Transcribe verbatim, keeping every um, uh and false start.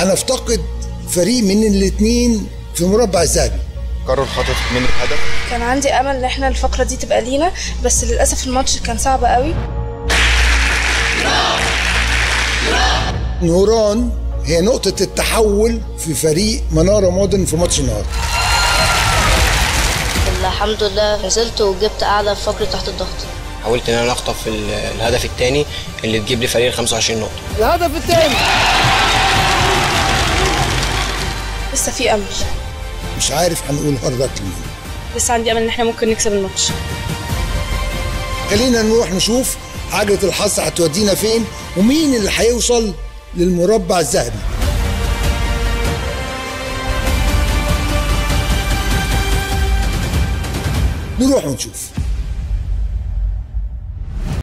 هنفتقد فريق من الاثنين في مربع الذهبي. قرر خطف من الهدف. كان عندي امل ان احنا الفقره دي تبقى لينا، بس للاسف الماتش كان صعب قوي. نوران هي نقطة التحول في فريق منارة مودرن في ماتش النهارده. الحمد لله نزلت وجبت اعلى فقره تحت الضغط. حاولت ان انا اخطف الهدف الثاني اللي تجيب لي فريق خمسة وعشرين نقطه. الهدف الثاني لسه في امل، مش عارف هنقول هارد لك لمين. لسه عندي امل ان احنا ممكن نكسب الماتش. خلينا نروح نشوف عجلة الحظ هتودينا فين ومين اللي هيوصل للمربع الذهبي. نروح ونشوف.